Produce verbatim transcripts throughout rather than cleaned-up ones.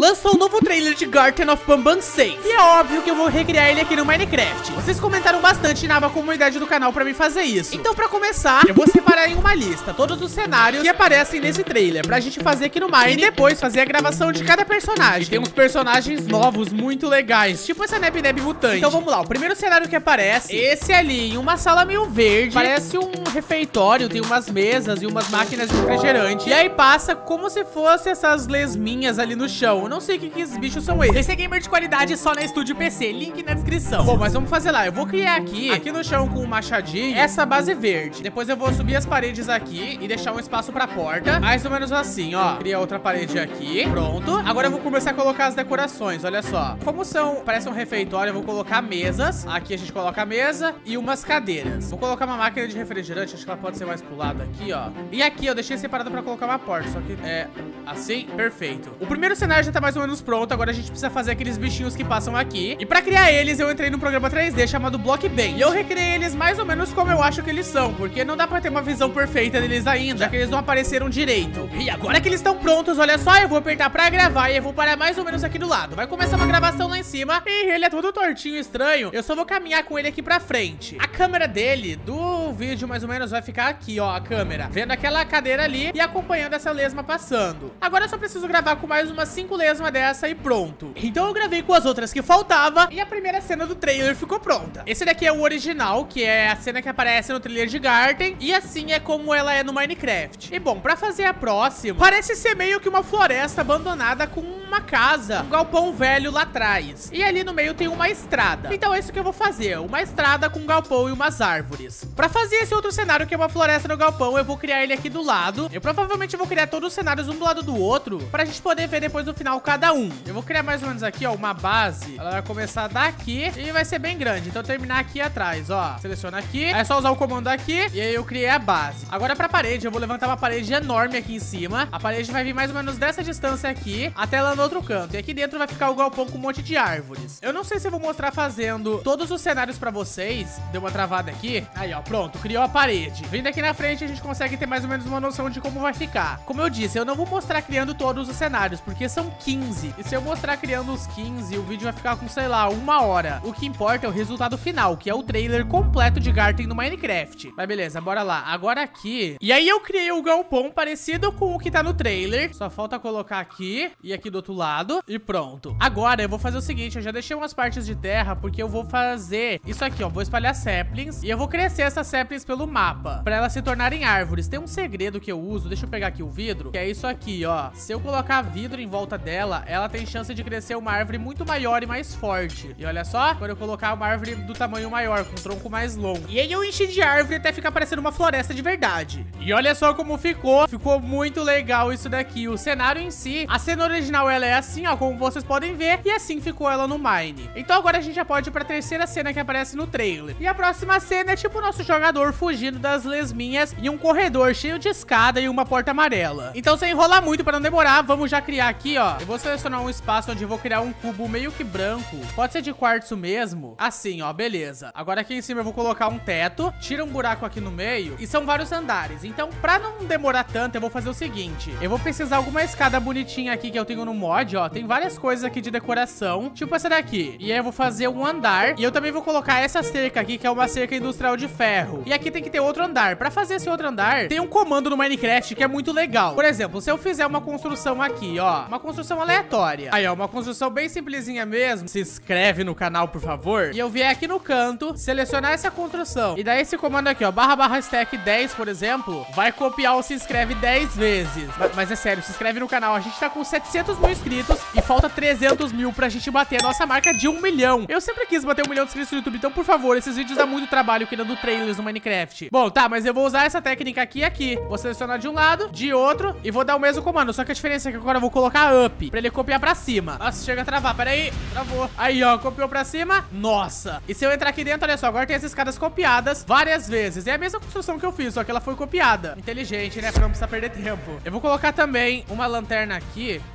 lançou um novo trailer de Garten of Banban seis. E é óbvio que eu vou recriar ele aqui no Minecraft. Vocês comentaram bastante na comunidade do canal pra mim fazer isso. Então, pra começar, eu vou separar em uma lista todos os cenários que aparecem nesse trailer pra gente fazer aqui no Mine e depois fazer a gravação de cada personagem. E tem uns personagens novos muito legais, tipo essa Neb Neb Mutante. Então vamos lá, o primeiro cenário que aparece, esse ali, em uma sala meio verde, parece um refeitório, tem umas mesas e umas máquinas de refrigerante. E aí passa como se fosse essas lesminhas ali no chão. Eu não sei o que, que esses bichos são esses. Esse é gamer de qualidade só na Estúdio P C, link na descrição. Bom, mas vamos fazer lá, eu vou criar aqui, aqui no chão com um machadinho, essa base verde. Depois eu vou subir as paredes aqui e deixar um espaço pra porta, mais ou menos assim, ó. Cria outra parede aqui, pronto. Agora eu vou começar a colocar as decorações, olha só. Como são, parece um refeitório, eu vou colocar mesas. Aqui a gente coloca a mesa e umas cadeiras. Vou colocar uma máquina de refrigerante, acho que ela pode ser mais pro lado aqui, ó. E aqui eu deixei separado pra colocar uma porta, só que é assim, perfeito. O primeiro cenário já tá mais ou menos pronto, agora a gente precisa fazer aqueles bichinhos que passam aqui. E pra criar eles, eu entrei num programa três D chamado Blockbase. E eu recriei eles mais ou menos como eu acho que eles são, porque não dá pra ter uma visão perfeita deles ainda, já que eles não apareceram direito. E agora que eles estão prontos, olha só, eu vou apertar pra gravar e eu vou parar mais ou menos aqui do lado. Vai começar uma gravação lá em cima e ele é todo tortinho, estranho. Eu só vou caminhar com ele aqui pra frente. A câmera dele, do vídeo mais ou menos, vai ficar aqui, ó, a câmera, vendo aquela cadeira ali e acompanhando essa lesma passando. Agora eu só preciso gravar com mais umas cinco lesmas dessa e pronto. Então eu gravei com as outras que faltava e a primeira cena do trailer ficou pronta. Esse daqui é o original, que é a cena que aparece no trailer de Garten, e assim é como ela é no Minecraft. E bom, pra fazer a próxima, parece ser meio que uma floresta abandonada com uma casa, um galpão velho lá atrás. E ali no meio tem uma estrada. Então é isso que eu vou fazer, uma estrada com um galpão e umas árvores. Pra fazer esse outro cenário, que é uma floresta no galpão, eu vou criar ele aqui do lado. Eu provavelmente vou criar todos os cenários um do lado do outro, pra gente poder ver depois no final cada um. Eu vou criar mais ou menos aqui, ó, uma base. Ela vai começar daqui e vai ser bem grande. Então terminar aqui atrás, ó. Seleciona aqui, é só usar o comando aqui e aí eu criei a base. Agora pra parede, eu vou levantar uma parede enorme aqui em cima. A parede vai vir mais ou menos dessa distância aqui até lá no outro canto. E aqui dentro vai ficar o galpão com um monte de árvores. Eu não sei se eu vou mostrar fazendo todos os cenários pra vocês. Deu uma travada aqui. Aí, ó, pronto, criou a parede. Vindo aqui na frente, a gente consegue ter mais ou menos uma noção de como vai ficar. Como eu disse, eu não vou mostrar criando todos os cenários, porque são quinze. E se eu mostrar criando os quinze, o vídeo vai ficar com, sei lá, uma hora. O que importa é o resultado final, que é o trailer completo de Garten no Minecraft. Mas beleza, bora lá. Agora aqui. E aí eu criei o galpão parecido com o que tá no trailer. Só falta colocar aqui e aqui do outro lado. E pronto. Agora eu vou fazer o seguinte, eu já deixei umas partes de terra, porque eu vou fazer isso aqui, ó. Vou espalhar saplings e eu vou crescer essas saplings pelo mapa, pra elas se tornarem árvores. Tem um segredo que eu uso, deixa eu pegar aqui o vidro, que é isso aqui, ó. Se eu colocar vidro em volta dela, ela tem chance de crescer uma árvore muito maior e mais forte. E olha só, quando eu colocar uma árvore do tamanho maior, com um tronco mais longo. E aí eu enchi de árvore até ficar parecendo uma floresta de verdade. E olha só como ficou. Ficou muito legal isso daqui. O cenário em si, a cena original, ela é assim, ó, como vocês podem ver. E assim ficou ela no Mine. Então agora a gente já pode ir pra terceira cena que aparece no trailer. E a próxima cena é tipo o nosso jogador fugindo das lesminhas em um corredor cheio de escada e uma porta amarela. Então sem enrolar muito pra não demorar, vamos já criar aqui, ó. Eu vou selecionar um espaço onde eu vou criar um cubo meio que branco. Pode ser de quartzo mesmo. Assim, ó, beleza. Agora aqui em cima eu vou colocar um teto. Tira um buraco aqui no meio. E são vários andares. Então pra não demorar tanto, eu vou fazer o seguinte. Eu vou precisar de alguma escada bonitinha aqui que eu tenho no mod, ó. Tem várias coisas aqui de decoração, tipo essa daqui. E aí eu vou fazer um andar. E eu também vou colocar essa cerca aqui, que é uma cerca industrial de ferro. E aqui tem que ter outro andar. Pra fazer esse outro andar, tem um comando no Minecraft que é muito legal. Por exemplo, se eu fizer uma construção aqui, ó, uma construção aleatória. Aí, ó, uma construção bem simplesinha mesmo. Se inscreve no canal, por favor. E eu vier aqui no canto, selecionar essa construção. E daí esse comando aqui, ó, barra barra stack dez, por exemplo, vai copiar o se inscreve dez vezes. Mas, mas é sério, se inscreve no canal. A gente tá com setecentos mil inscritos e falta trezentos mil pra gente bater a nossa marca de um milhão. Eu sempre quis bater um milhão de inscritos no YouTube, então, por favor, esses vídeos dão muito trabalho criando trailers no Minecraft. Bom, tá, mas eu vou usar essa técnica aqui e aqui. Vou selecionar de um lado, de outro, e vou dar o mesmo comando. Só que a diferença é que agora eu vou colocar up, pra ele copiar pra cima. Nossa, chega a travar, pera aí, travou. Aí, ó, copiou pra cima. Nossa. E se eu entrar aqui dentro, olha só, agora tem essas escadas copiadas várias vezes. É a mesma construção que eu fiz, só que ela foi copiada. Inteligente, né, pra não precisar perder tempo. Eu vou colocar também uma lanterna aqui. E eu também tenho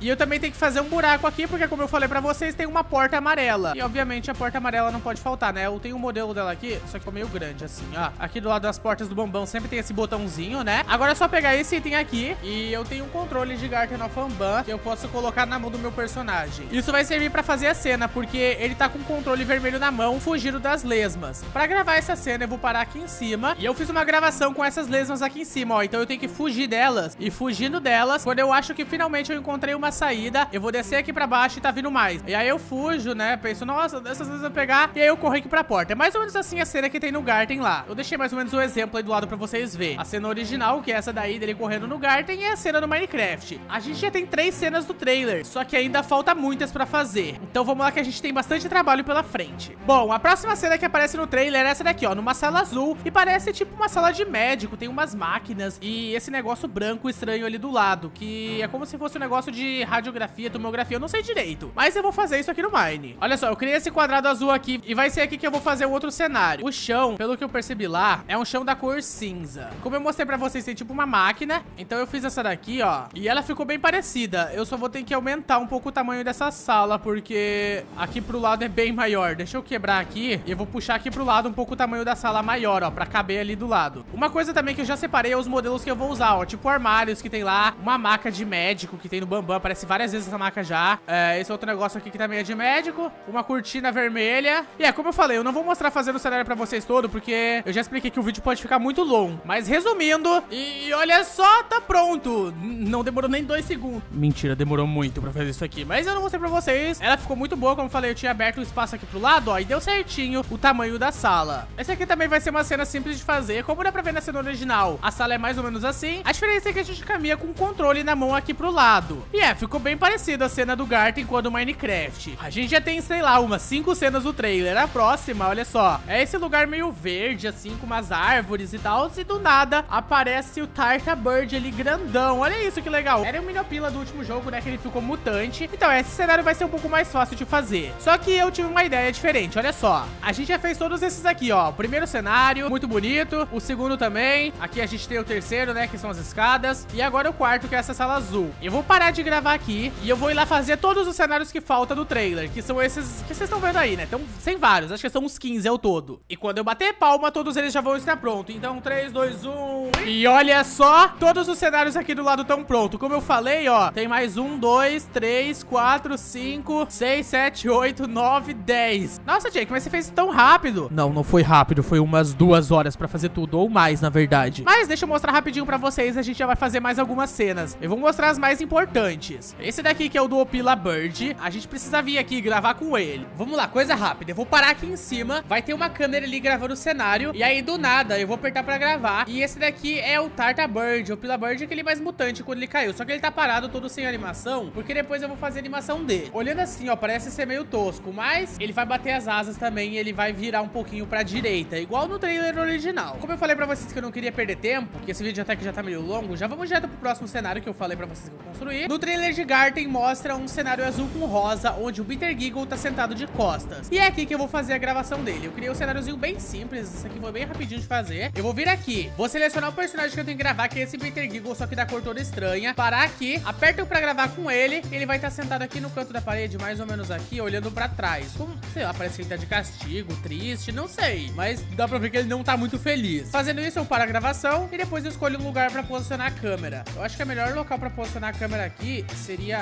ter que fazer um buraco aqui, porque como eu falei pra vocês, tem uma porta amarela. E obviamente a porta amarela não pode faltar, né? Eu tenho um modelo dela aqui, só que ficou meio grande assim, ó. Aqui do lado das portas do Bambam sempre tem esse botãozinho, né? Agora é só pegar esse item aqui e eu tenho um controle de Garten of Banban que eu posso colocar na mão do meu personagem. Isso vai servir pra fazer a cena, porque ele tá com o controle vermelho na mão, fugindo das lesmas. Pra gravar essa cena, eu vou parar aqui em cima e eu fiz uma gravação com essas lesmas aqui em cima, ó. Então eu tenho que fugir delas e fugindo delas, quando eu acho que finalmente eu encontrei uma saída, eu vou descer aqui pra baixo e tá vindo mais. E aí eu fujo, né? Penso, nossa, dessas lesmas eu pegar e aí eu corro aqui pra porta. É mais ou menos assim a cena que tem no Garten lá. Eu deixei mais ou menos o exemplo aí do lado pra vocês verem. A cena original, que é essa daí dele correndo no Garten, e a cena do Minecraft. A gente já tem três cenas do trailer, só que ainda falta muitas pra fazer. Então vamos lá que a gente tem bastante trabalho pela frente. Bom, a próxima cena que aparece no trailer é essa daqui, ó, numa sala azul, e parece tipo uma sala de médico, tem umas máquinas e esse negócio branco estranho ali do lado, que é como se fosse um negócio de radiografia, tomografia, eu não sei direito, mas eu vou fazer isso aqui no Mine. Olha só, eu criei esse quadrado azul aqui e vai ser aqui que eu vou fazer o outro cenário. O chão, pelo que eu percebi lá, é um chão da cor cinza. Como eu mostrei pra vocês, tem tipo uma máquina, então eu fiz essa daqui, ó, e ela ficou bem parecida. Eu só vou ter que aumentar um pouco o tamanho dessa sala, porque aqui pro lado é bem maior. Deixa eu quebrar aqui e eu vou puxar aqui pro lado um pouco o tamanho da sala maior, ó, pra caber ali do lado. Uma coisa também que eu já separei é os modelos que eu vou usar, ó, tipo armários que tem lá, uma maca de médico que tem no Bambam, aparece várias vezes essa maca já. É, esse outro negócio aqui que também é de médico, uma cortina vermelha. E é, como eu falei, eu não vou mostrar fazendo o cenário pra vocês todo, porque eu já expliquei que o vídeo pode ficar muito longo. Mas resumindo, e olha só, tá pronto. Não demorou nem dois segundos. Mentira, demorou muito pra fazer isso aqui, mas eu não mostrei pra vocês. Ela ficou muito boa, como eu falei, eu tinha aberto o espaço aqui pro lado, ó, e deu certinho o tamanho da sala. Esse aqui também vai ser uma cena simples de fazer, como dá pra ver na cena original. A sala é mais ou menos assim. A diferença é que a gente caminha com o controle na mão aqui pro lado. E é, ficou bem parecido a cena do Garten com a do Minecraft. A gente já tem, sei lá, umas cinco cenas do trailer. A próxima, olha só, é esse lugar meio verde, assim, com umas árvores e tal. E do nada aparece o Tarta Bird ali grandão. Olha isso que legal. Era o Minopila do último jogo, né, que ele ficou mutante. Então esse cenário vai ser um pouco mais fácil de fazer. Só que eu tive uma ideia diferente, olha só. A gente já fez todos esses aqui, ó. O primeiro cenário, muito bonito. O segundo também. Aqui a gente tem o terceiro, né, que são as escadas. E agora o quarto, que é essa sala azul. Eu vou parar de gravar aqui e eu vou ir lá fazer todos os cenários que faltam do trailer, que são esses que vocês estão vendo aí, né? Então, sem vários, acho que são uns quinze ao todo. E quando eu bater palma, todos eles já vão estar prontos. Então, três, dois, um... E olha só, todos os cenários aqui do lado estão prontos. Como eu falei, ó, tem mais um, dois, três, quatro, cinco, seis, sete, oito, nove, dez. Nossa, Jake, mas você fez tão rápido. Não, não foi rápido, foi umas duas horas pra fazer tudo, ou mais, na verdade. Mas deixa eu mostrar rapidinho pra vocês, a gente já vai fazer mais algumas cenas. Eu vou mostrar as mais importantes. Esse daqui que é o do Opila Bird, a gente precisa vir aqui e gravar com ele. Vamos lá, coisa rápida. Eu vou parar aqui em cima, vai ter uma câmera ali gravando o cenário, e aí do nada eu vou apertar pra gravar. E esse daqui é o Tarta Bird. O Opila Bird é aquele mais mutante quando ele caiu, só que ele tá parado todo sem animação, porque depois eu vou fazer a animação dele. Olhando assim, ó, parece ser meio tosco, mas ele vai bater as asas também e ele vai virar um pouquinho pra direita, igual no trailer original. Como eu falei pra vocês que eu não queria perder tempo, que esse vídeo até que já tá meio longo, já vamos direto pro próximo cenário que eu falei pra vocês que eu construí. No trailer de Garten mostra um cenário azul com rosa, onde o Bitter Giggle tá sentado de costas. E é aqui que eu vou fazer a gravação dele. Eu criei um cenáriozinho bem simples, isso aqui foi bem rapidinho de fazer. Eu vou vir aqui, vou selecionar o personagem que eu tenho que gravar, que é esse Bitter Giggle, só que da cor toda estranha. Parar aqui, aperto pra gravar com ele, ele vai estar sentado aqui no canto da parede, mais ou menos aqui, olhando pra trás. Como, sei lá, parece que ele tá de castigo, triste, não sei. Mas dá pra ver que ele não tá muito feliz. Fazendo isso, eu paro a gravação e depois eu escolho um lugar pra posicionar a câmera. Eu acho que o melhor local pra posicionar a câmera aqui seria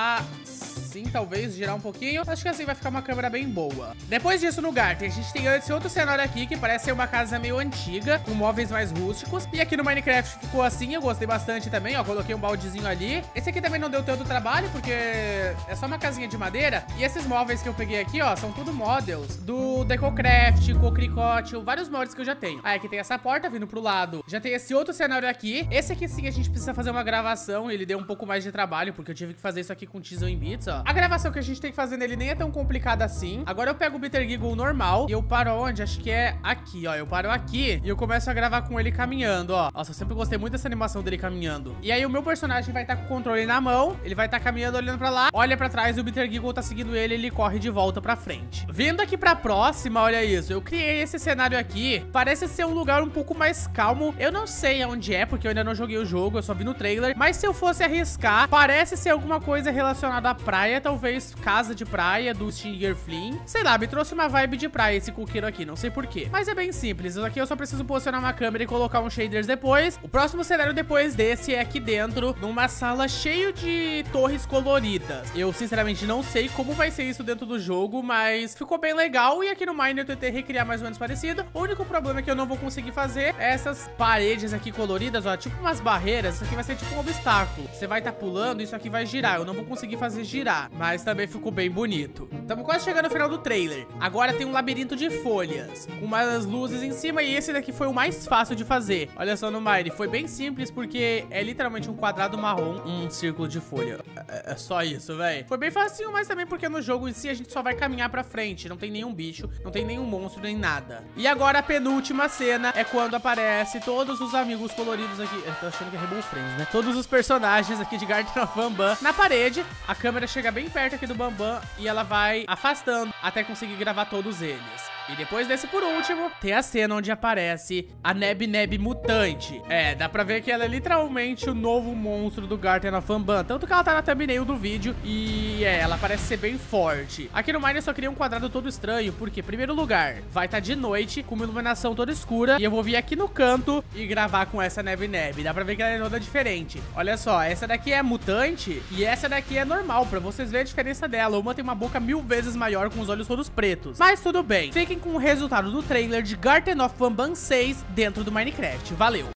assim, talvez, girar um pouquinho. Acho que assim vai ficar uma câmera bem boa. Depois disso, no Garten, a gente tem esse outro cenário aqui, que parece ser uma casa meio antiga, com móveis mais rústicos. E aqui no Minecraft ficou assim, eu gostei bastante também, ó. Coloquei um baldezinho ali. Esse aqui também não deu tanto trabalho, porque é só uma casinha de madeira. E esses móveis que eu peguei aqui, ó, são tudo models do Decocraft, Cocricote, vários mods que eu já tenho. Aí aqui tem essa porta vindo pro lado. Já tem esse outro cenário aqui. Esse aqui sim a gente precisa fazer uma gravação. Ele deu um pouco mais de trabalho, porque eu tive que fazer isso aqui com Teasel em Bits, ó. A gravação que a gente tem que fazer nele nem é tão complicada assim. Agora eu pego o Bitter Giggle normal e eu paro onde? Acho que é aqui, ó. Eu paro aqui e eu começo a gravar com ele caminhando, ó. Nossa, eu sempre gostei muito dessa animação dele caminhando. E aí o meu personagem vai estar com o controle na mão, ele vai estar caminhando, olhando pra lá, olha pra trás e o Bitter Giggle tá seguindo ele, ele corre de volta pra frente. Vindo aqui pra próxima, olha isso. Eu criei esse cenário aqui, parece ser um lugar um pouco mais calmo. Eu não sei onde é, porque eu ainda não joguei o jogo, eu só vi no trailer. Mas se eu fosse arriscar, parece ser alguma coisa relacionada à praia, talvez casa de praia do Stinger Flynn. Sei lá, me trouxe uma vibe de praia esse coqueiro aqui, não sei porquê. Mas é bem simples, isso aqui eu só preciso posicionar uma câmera e colocar uns shaders depois. O próximo cenário depois desse é aqui dentro, numa sala cheio de torres coloridas. Eu sinceramente não sei como vai ser isso dentro do jogo, mas ficou bem legal. E aqui no Mine eu tentei recriar mais ou menos parecido. O único problema que eu não vou conseguir fazer é essas paredes aqui coloridas, ó, tipo umas barreiras. Isso aqui vai ser tipo um obstáculo. Você vai estar tá pulando, isso aqui vai girar. Eu não vou conseguir fazer girar, mas também ficou bem bonito. Estamos quase chegando ao final do trailer. Agora tem um labirinto de folhas, com umas luzes em cima, e esse daqui foi o mais fácil de fazer. Olha só no Mine, foi bem simples, porque é literalmente um quadrado marrom, um círculo de folha. É, é só isso, velho. Foi bem facinho, mas também porque no jogo em si a gente só vai caminhar pra frente. Não tem nenhum bicho, não tem nenhum monstro, nem nada. E agora a penúltima cena é quando aparece todos os amigos coloridos aqui. Eu tô achando que é Rainbow Friends, né? Todos os personagens aqui de Garten of Banban na parede. A câmera chega bem perto aqui do Banban e ela vai afastando até conseguir gravar todos eles. E depois desse, por último, tem a cena onde aparece a Neb Neb mutante. É, dá pra ver que ela é literalmente o novo monstro do Garten of Banban. Tanto que ela tá na thumbnail do vídeo. E é, ela parece ser bem forte. Aqui no Mine eu só criei um quadrado todo estranho, porque, em primeiro lugar, vai estar tá de noite, com uma iluminação toda escura. E eu vou vir aqui no canto e gravar com essa Neb Neb. Dá pra ver que ela é toda diferente. Olha só, essa daqui é mutante e essa daqui é normal, pra vocês verem a diferença dela. Uma tem uma boca mil vezes maior, com os olhos todos pretos. Mas tudo bem, fiquem com o resultado do trailer de Garten of Banban seis dentro do Minecraft. Valeu!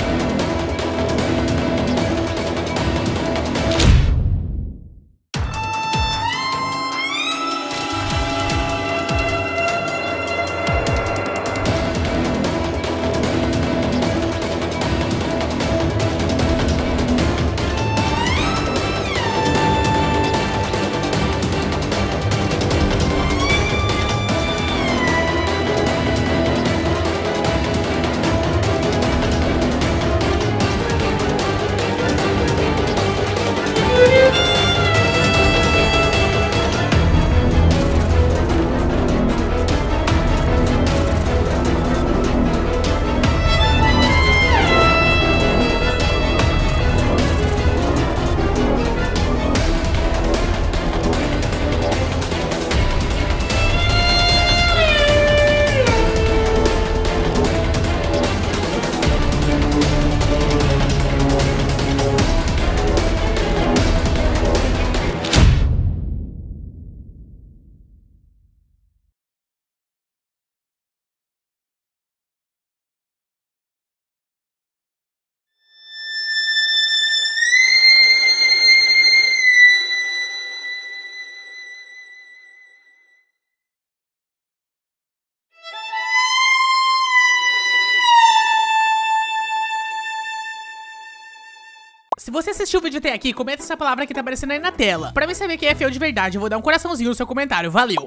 Se você assistiu o vídeo até aqui, comenta essa palavra que tá aparecendo aí na tela. Pra mim saber quem é fiel de verdade, eu vou dar um coraçãozinho no seu comentário. Valeu!